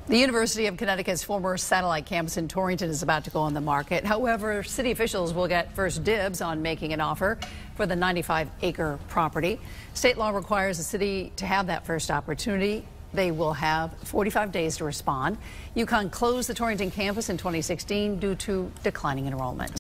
The University of Connecticut's former satellite campus in Torrington is about to go on the market. However, city officials will get first dibs on making an offer for the 95-acre property. State law requires the city to have that first opportunity. They will have 45 days to respond. UConn closed the Torrington campus in 2016 due to declining enrollment.